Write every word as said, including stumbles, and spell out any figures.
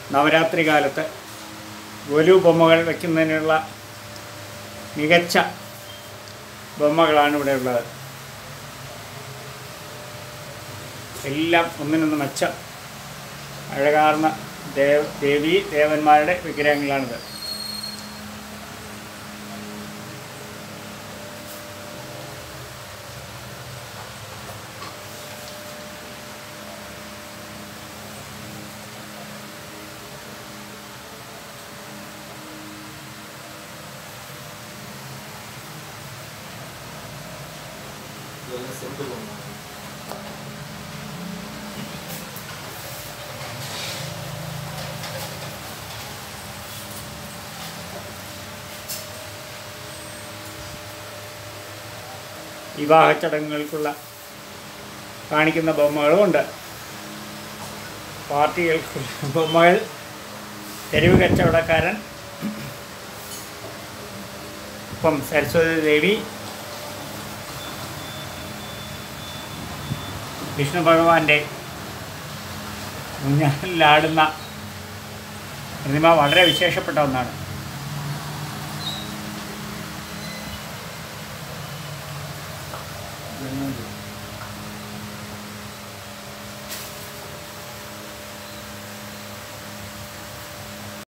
നവരാത്രി കാലത്ത് ഗോലു ബൊമ്മകൾ വയ്ക്കുന്നതിനുള്ള മികച്ച ബൊമ്മകളാണ് ഇവിടെ ഉള്ളത്. എല്ലാം ഒന്നിനൊന്ന് മെച്ചം അഴകാർന്ന ദേവ ദേവീ ദേവന്മാരുടെ വിഗ്രഹങ്ങളാണിത്. വിവാഹ ചടങ്ങുകൾക്കുള്ള കാണിക്കുന്ന ബൊമ്മകളുമുണ്ട്. പാർട്ടികൾക്കുള്ള ബൊമ്മകൾ, തെരുവ് കച്ചവടക്കാരൻ, ഇപ്പം സരസ്വതി ദേവി, വിഷ്ണു ഭഗവാന്റെ ഊഞ്ഞാലിലാടുന്ന പ്രതിമ വളരെ വിശേഷപ്പെട്ട ഒന്നാണ്. Thank you.